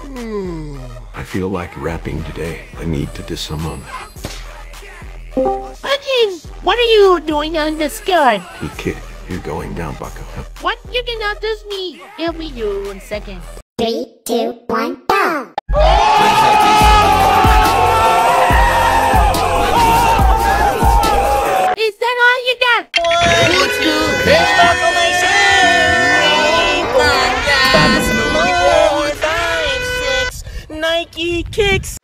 I feel like rapping today. I need to diss someone. Putin, what are you doing on the sky? Hey kid, you're going down, bucko. What? You cannot diss me. Help me do 1 second. 3, 2, 1, go! Is that all you got? 1, 2, 3, proclamation! 8, 9, 10, 4, 5, 6, Nike kicks!